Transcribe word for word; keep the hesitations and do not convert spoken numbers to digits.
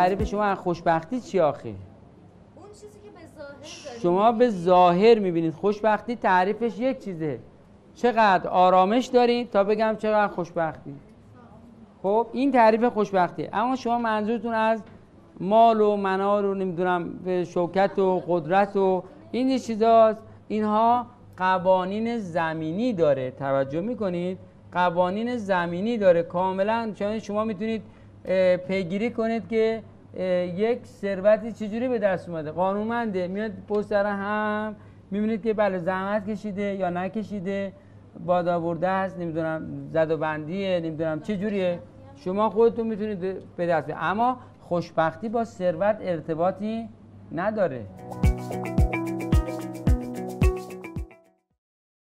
تعریف شما از خوشبختی چی آخه؟ اون چیزی که به ظاهر داریم شما به ظاهر میبینید. خوشبختی تعریفش یک چیزه، چقدر آرامش دارید تا بگم چقدر خوشبختی. خب این تعریف خوشبختی. اما شما منظورتون از مال و منال و نمیدونم شوکت و قدرت و این چیزاست. اینها قوانین زمینی داره، توجه میکنید؟ قوانین زمینی داره کاملا. چون شما میتونید پیگیری کنید که یک ثروتی چجوری به دست اومده، قانونمنده، میاد پشت سر هم میبینید که بله زحمت کشیده یا نکشیده، باد آورده هست، نمیدونم زد و بندیه، نمیدونم چه جوریه، شما خودتون میتونید به دست بیارید. اما خوشبختی با ثروت ارتباطی نداره.